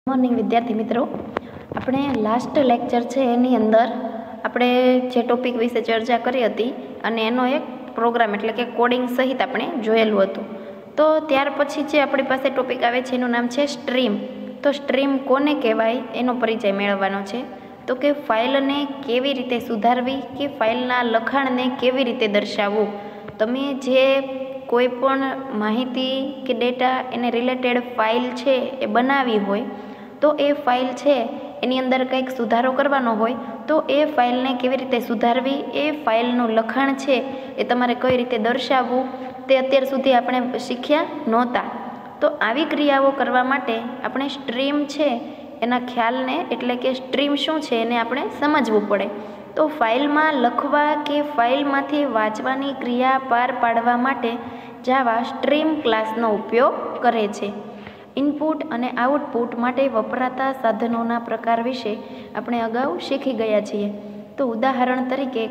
Morning વિદ્યાર્થી મિત્રો, આપણે લાસ્ટ લેક્ચર છે એની અંદર આપણે જે ટોપિક વિશે ચર્ચા કરી હતી અને એનો એક પ્રોગ્રામ એટલે કે કોડિંગ સહિત આપણે જોયેલું હતું. તો ત્યાર પછી જે આપણી પાસે ટોપિક આવે છે એનું નામ છે સ્ટ્રીમ. તો સ્ટ્રીમ કોને કહેવાય એનો પરિચય મેળવવાનો છે. તો કે ફાઇલને કેવી રીતે સુધારવી કે ફાઇલના લખાણને કેવી રીતે દર્શાવવું. તમે જે કોઈ પણ માહિતી કે ડેટા એને રિલેટેડ ફાઇલ છે એ બનાવી હોય તો એ ફાઇલ છે એની અંદર કંઈક સુધારો કરવાનો હોય તો એ ફાઇલને કેવી રીતે સુધારવી, એ ફાઇલનું લખાણ છે એ તમારે કઈ રીતે દર્શાવવું તે અત્યાર સુધી આપણે શીખ્યા નહોતા. તો આવી ક્રિયાઓ કરવા માટે આપણે સ્ટ્રીમ છે એના ખ્યાલને એટલે કે સ્ટ્રીમ શું છે એને આપણે સમજવું પડે. તો ફાઇલમાં લખવા કે ફાઇલમાંથી વાંચવાની ક્રિયા પાર પાડવા માટે જાવા સ્ટ્રીમ ક્લાસનો ઉપયોગ કરે છે. ઇનપુટ અને આઉટપુટ માટે વપરાતા સાધનોના પ્રકાર વિશે આપણે અગાઉ શીખી ગયા છીએ. તો ઉદાહરણ તરીકે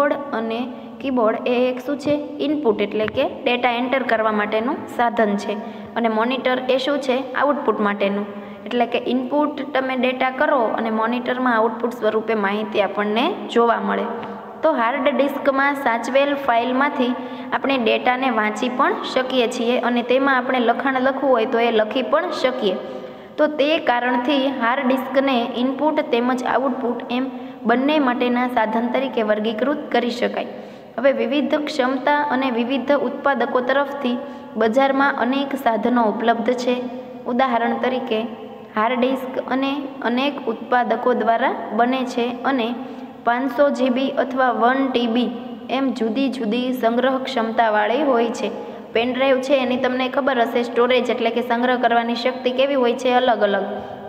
કીબોર્ડ એ એક શું છે? ઇનપુટ એટલે કે ડેટા એન્ટર કરવા માટેનું સાધન છે. અને મોનિટર એ શું છે? આઉટપુટ માટેનું. એટલે કે ઇનપુટ તમે ડેટા કરો અને મોનિટરમાં આઉટપુટ સ્વરૂપે માહિતી આપણને જોવા મળે. તો હાર્ડ ડિસ્કમાં સાચવેલ ફાઇલમાંથી આપણે ડેટાને વાંચી પણ શકીએ છીએ અને તેમાં આપણે લખાણ લખવું હોય તો એ લખી પણ શકીએ. તો તે કારણથી હાર્ડ ડિસ્કને ઇનપુટ તેમજ આઉટપુટ એમ બંને માટેના સાધન તરીકે વર્ગીકૃત કરી શકાય. હવે વિવિધ ક્ષમતા અને વિવિધ ઉત્પાદકો તરફથી બજારમાં અનેક સાધનો ઉપલબ્ધ છે. ઉદાહરણ તરીકે હાર્ડ ડિસ્ક અને અનેક ઉત્પાદકો દ્વારા બને છે અને 500 GB અથવા 1 TB એમ જુદી જુદી સંગ્રહ ક્ષમતાવાળી હોય છે. પેનડ્રાઈવ છે એની તમને ખબર હશે, સ્ટોરેજ એટલે કે સંગ્રહ કરવાની શક્તિ કેવી હોય છે? અલગ અલગ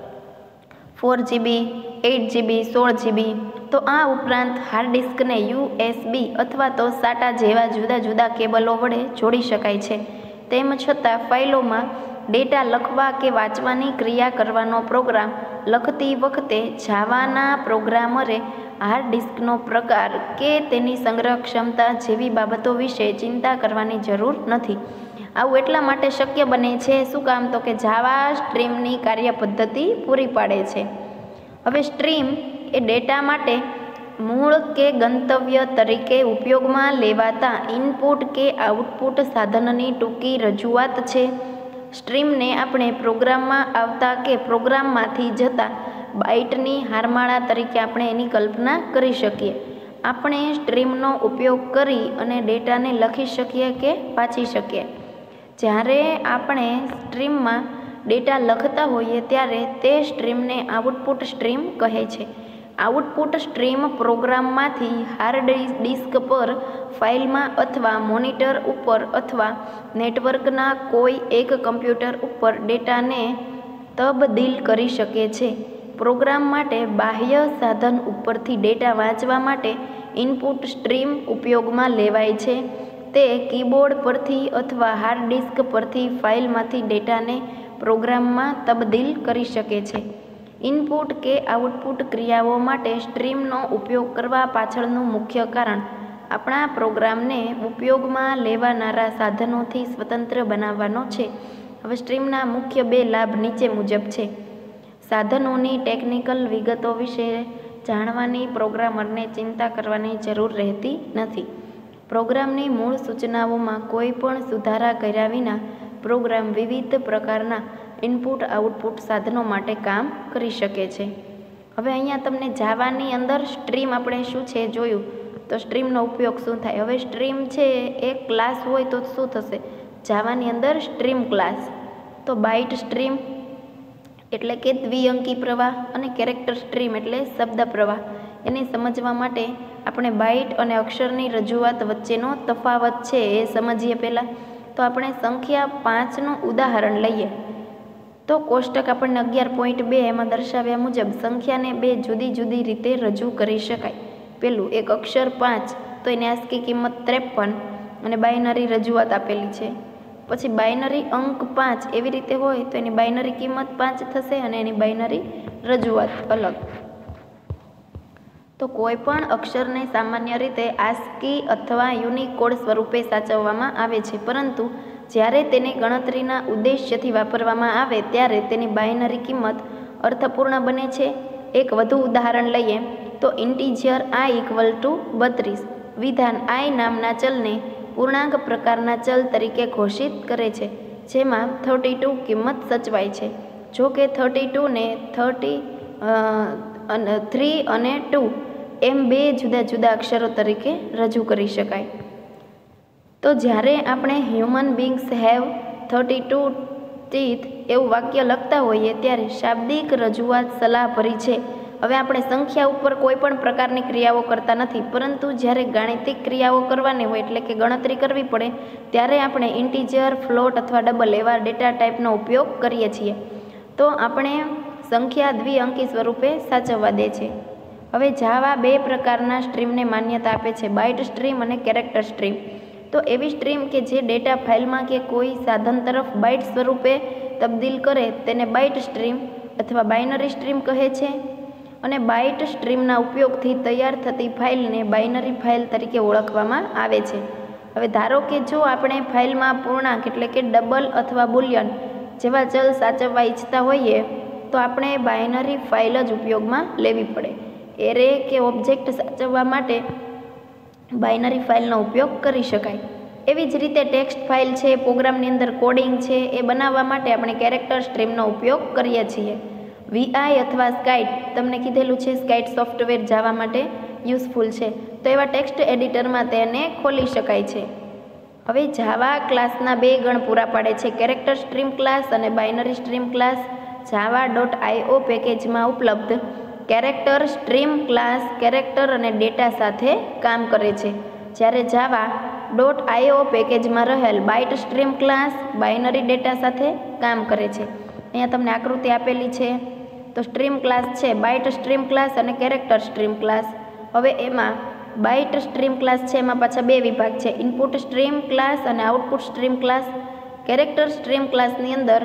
4 GB, 8 GB, 16 GB. તો આ ઉપરાંત હાર્ડ ડિસ્કને USB અથવા તો SATA જેવા જુદા જુદા કેબલો વડે જોડી શકાય છે. તેમ છતાં ફાઇલોમાં ડેટા લખવા કે વાંચવાની ક્રિયા કરવાનો પ્રોગ્રામ લખતી વખતે જાવાના પ્રોગ્રામરે હાર્ડ ડિસ્કનો પ્રકાર કે તેની સંગ્રહ ક્ષમતા જેવી બાબતો વિશે ચિંતા કરવાની જરૂર નથી. આવું એટલા માટે શક્ય બને છે. શું કામ? તો કે જાવા સ્ટ્રીમની કાર્ય પદ્ધતિ પૂરી પાડે છે. હવે સ્ટ્રીમ એ ડેટા માટે મૂળ કે ગંતવ્ય તરીકે ઉપયોગમાં લેવાતા ઇનપુટ કે આઉટપુટ સાધનની ટૂંકી રજૂઆત છે. સ્ટ્રીમને આપણે પ્રોગ્રામમાં આવતા કે પ્રોગ્રામમાંથી જતા બાઇટની હારમાળા તરીકે આપણે એની કલ્પના કરી શકીએ. આપણે સ્ટ્રીમનો ઉપયોગ કરી અને ડેટાને લખી શકીએ કે વાંચી શકીએ. જ્યારે આપણે સ્ટ્રીમમાં ડેટા લખતા હોઈએ ત્યારે તે સ્ટ્રીમને આઉટપુટ સ્ટ્રીમ કહે છે. આઉટપુટ સ્ટ્રીમ પ્રોગ્રામમાંથી હાર્ડ ડિસ્ક પર ફાઇલમાં અથવા મોનિટર ઉપર અથવા નેટવર્કના કોઈ એક કમ્પ્યુટર ઉપર ડેટાને તબદીલ કરી શકે છે. પ્રોગ્રામ માટે બાહ્ય સાધન ઉપરથી ડેટા વાંચવા માટે ઇનપુટ સ્ટ્રીમ ઉપયોગમાં લેવાય છે. તે કીબોર્ડ પરથી અથવા હાર્ડ ડિસ્ક પરથી ફાઇલમાંથી ડેટાને પ્રોગ્રામમાં તબદીલ કરી શકે છે. ઇનપુટ કે આઉટપુટ ક્રિયાઓ માટે સ્ટ્રીમનો ઉપયોગ કરવા પાછળનું મુખ્ય કારણ આપણા પ્રોગ્રામને ઉપયોગમાં લેવાનારા સાધનોથી સ્વતંત્ર બનાવવાનો છે. હવે સ્ટ્રીમના મુખ્ય 2 લાભ નીચે મુજબ છે. સાધનોની ટેકનિકલ વિગતો વિશે જાણવાની પ્રોગ્રામરને ચિંતા કરવાની જરૂર રહેતી નથી. પ્રોગ્રામની મૂળ સૂચનાઓમાં કોઈ પણ સુધારા કર્યા વિના પ્રોગ્રામ વિવિધ પ્રકારના ઇનપુટ આઉટપુટ સાધનો માટે કામ કરી શકે છે. હવે અહીંયા તમને જાવાની અંદર સ્ટ્રીમ આપણે શું છે જોયું. તો સ્ટ્રીમનો ઉપયોગ શું થાય? હવે સ્ટ્રીમ છે એક ક્લાસ હોય તો શું થશે? જાવાની અંદર સ્ટ્રીમ ક્લાસ. તો બાઇટ સ્ટ્રીમ એટલે કે દ્વિઅંકી પ્રવાહ અને કેરેક્ટર સ્ટ્રીમ એટલે શબ્દ પ્રવાહ. એને સમજવા માટે આપણે બાઇટ અને અક્ષરની રજૂઆત વચ્ચેનો તફાવત છે એ સમજીએ પહેલાં. તો આપણે સંખ્યા 5નું ઉદાહરણ લઈએ. તો કોષ્ટક આપણને 11.2 એમાં દર્શાવ્યા મુજબ સંખ્યાને 2 જુદી જુદી રીતે રજૂ કરી શકાય. પેલું એક અક્ષર 5 તો એની આસ્કી કિંમત 53 અને બાઇનરી રજૂઆત આપેલી છે. પછી બાઇનરી અંક 5 એવી રીતે હોય તો એની બાઇનરી કિંમત 5 થશે અને એની બાઇનરી રજૂઆત અલગ. તો કોઈ પણ અક્ષરને સામાન્ય રીતે આસ્કી અથવા યુનિકોડ સ્વરૂપે સાચવવામાં આવે છે, પરંતુ જ્યારે તેને ગણતરીના ઉદ્દેશ્યથી વાપરવામાં આવે ત્યારે તેની બાઇનરી કિંમત અર્થપૂર્ણ બને છે. એક વધુ ઉદાહરણ લઈએ તો ઇન્ટીજર i = 32 વિધાન i નામના ચલને પૂર્ણાંક પ્રકારના ચલ તરીકે ઘોષિત કરે છે, જેમાં 32 કિંમત સચવાય છે. જો કે 32 ને 3 અને 2 એમ બે જુદા જુદા અક્ષરો તરીકે રજૂ કરી શકાય. તો જ્યારે આપણે હ્યુમન બીંગ્સ હેવ 32 ટીથ એવું વાક્ય લખતા હોઈએ ત્યારે શાબ્દિક રજૂઆત સલાહભરી છે. હવે આપણે સંખ્યા ઉપર કોઈ પણ પ્રકારની ક્રિયાઓ કરતા નથી, પરંતુ જ્યારે ગાણિતિક ક્રિયાઓ કરવાની હોય એટલે કે ગણતરી કરવી પડે ત્યારે આપણે ઇન્ટીજર, ફ્લોટ અથવા ડબલ એવા ડેટા ટાઈપનો ઉપયોગ કરીએ છીએ. તો આપણે સંખ્યા દ્વિઅંકી સ્વરૂપે સાચવવા દે છે. હવે જાવા બે પ્રકારના સ્ટ્રીમને માન્યતા આપે છે, બાઇટ સ્ટ્રીમ અને કેરેક્ટર સ્ટ્રીમ. તો એવી સ્ટ્રીમ કે જે ડેટા ફાઇલમાં કે કોઈ સાધન તરફ બાઇટ સ્વરૂપે તબદીલ કરે તેને બાઇટ સ્ટ્રીમ અથવા બાઇનરી સ્ટ્રીમ કહે છે. અને બાઇટ સ્ટ્રીમના ઉપયોગથી તૈયાર થતી ફાઇલને બાઇનરી ફાઇલ તરીકે ઓળખવામાં આવે છે. હવે ધારો કે જો આપણે ફાઇલમાં પૂર્ણાંક એટલે કે ડબલ અથવા બુલિયન જેવા ચલ સાચવવા ઈચ્છતા હોઈએ તો આપણે બાઇનરી ફાઇલ જ ઉપયોગમાં લેવી પડે. એરે કે ઓબ્જેક્ટ સાચવવા માટે બાઇનરી ફાઇલનો ઉપયોગ કરી શકાય. એવી જ રીતે ટેક્સ્ટ ફાઇલ છે, પ્રોગ્રામની અંદર કોડિંગ છે, એ બનાવવા માટે આપણે કેરેક્ટર સ્ટ્રીમનો ઉપયોગ કરીએ છીએ. વીઆઈ અથવા સ્કાઇટ, તમને કીધેલું છે સ્કાઇટ સોફ્ટવેર જાવા માટે યુઝફુલ છે, તો એવા ટેક્સ્ટ એડિટરમાં તેને ખોલી શકાય છે. હવે જાવા ક્લાસના બે ગણ પૂરા પાડે છે, કેરેક્ટર સ્ટ્રીમ ક્લાસ અને બાઇનરી સ્ટ્રીમ ક્લાસ. java.io પેકેજમાં ઉપલબ્ધ કેરેક્ટર સ્ટ્રીમ ક્લાસ કેરેક્ટર અને ડેટા સાથે કામ કરે છે, જ્યારે java.io પેકેજમાં રહેલ byte stream class binary data સાથે કામ કરે છે. અહીંયા તમને આકૃતિ આપેલી છે. તો સ્ટ્રીમ ક્લાસ છે, બાઇટ સ્ટ્રીમ ક્લાસ અને કેરેક્ટર સ્ટ્રીમ ક્લાસ. હવે એમાં બાઇટ સ્ટ્રીમ ક્લાસ છે એમાં પાછા બે વિભાગ છે, ઇનપુટ સ્ટ્રીમ ક્લાસ અને output stream class. Character stream ક્લાસની અંદર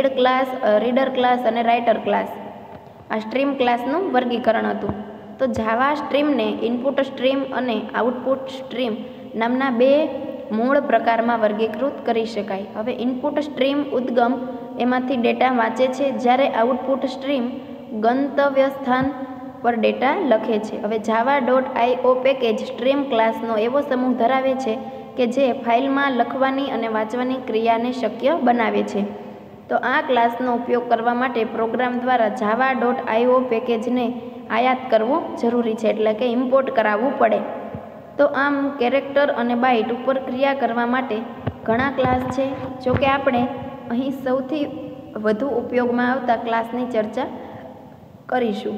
રીડર ક્લાસ અને રાઇટર ક્લાસ આ સ્ટ્રીમ ક્લાસનું વર્ગીકરણ હતું. તો જાવા સ્ટ્રીમને ઇનપુટ સ્ટ્રીમ અને આઉટપુટ સ્ટ્રીમ નામના બે મૂળ પ્રકારમાં વર્ગીકૃત કરી શકાય. હવે ઇનપુટ સ્ટ્રીમ ઉદ્ગમ એમાંથી ડેટા વાંચે છે, જ્યારે આઉટપુટ સ્ટ્રીમ ગંતવ્ય સ્થાન પર ડેટા લખે છે. હવે java.io પેકેજ સ્ટ્રીમ ક્લાસનો એવો સમૂહ ધરાવે છે કે જે ફાઇલમાં લખવાની અને વાંચવાની ક્રિયાને શક્ય બનાવે છે. તો આ ક્લાસનો ઉપયોગ કરવા માટે પ્રોગ્રામ દ્વારા java.io પેકેજને આયાત કરવું જરૂરી છે, એટલે કે ઇમ્પોર્ટ કરાવવું પડે. તો આમ કેરેક્ટર અને બાઇટ ઉપર ક્રિયા કરવા માટે ઘણા ક્લાસ છે. જો કે આપણે અહીં સૌથી વધુ ઉપયોગમાં આવતા ક્લાસની ચર્ચા કરીશું.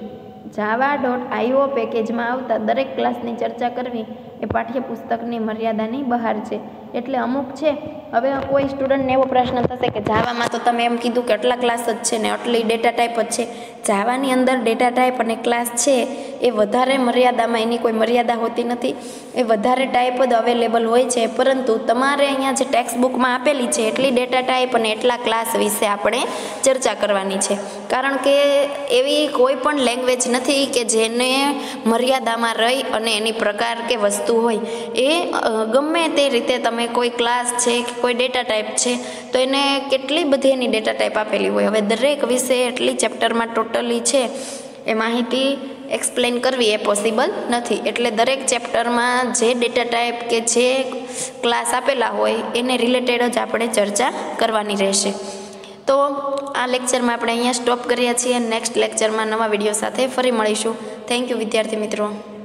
java.io પેકેજમાં આવતા દરેક ક્લાસની ચર્ચા કરવી એ પાઠ્યપુસ્તકની મર્યાદાની બહાર છે, એટલે અમુક છે. હવે કોઈ સ્ટુડન્ટને એવો પ્રશ્ન થશે કે જાવામાં તો તમે એમ કીધું કે આટલા ક્લાસ જ છે ને આટલી ડેટા ટાઈપ જ છે. જાવાની અંદર ડેટા ટાઈપ અને ક્લાસ છે એ વધારે મર્યાદામાં, એની કોઈ મર્યાદા હોતી નથી, એ વધારે ટાઈપ જ અવેલેબલ હોય છે. પરંતુ તમારે અહીંયા જે ટેક્સ્ટ બુકમાં આપેલી છે એટલી ડેટા ટાઈપ અને એટલા ક્લાસ વિશે આપણે ચર્ચા કરવાની છે, કારણ કે એવી કોઈ પણ લેંગ્વેજ નથી કે જેને મર્યાદામાં રહી અને એની પ્રકાર કે વસ્તુ હોય એ ગમે તે રીતે તમે કોઈ ક્લાસ છે કે કોઈ ડેટા ટાઈપ છે તો એને કેટલી બધી એની ડેટા ટાઈપ આપેલી હોય. હવે દરેક વિશે એટલી ચેપ્ટરમાં ટોટલી છે એ માહિતી એક્સપ્લેન કરવી એ પોસિબલ નથી, એટલે દરેક ચેપ્ટરમાં જે ડેટા ટાઈપ કે જે ક્લાસ આપેલા હોય એને રિલેટેડ જ આપણે ચર્ચા કરવાની રહેશે. તો આ લેક્ચરમાં આપણે અહીંયા સ્ટોપ કરીએ છીએ. નેક્સ્ટ લેક્ચરમાં નવા વિડીયો સાથે ફરી મળીશું. થેન્ક યુ વિદ્યાર્થી મિત્રો.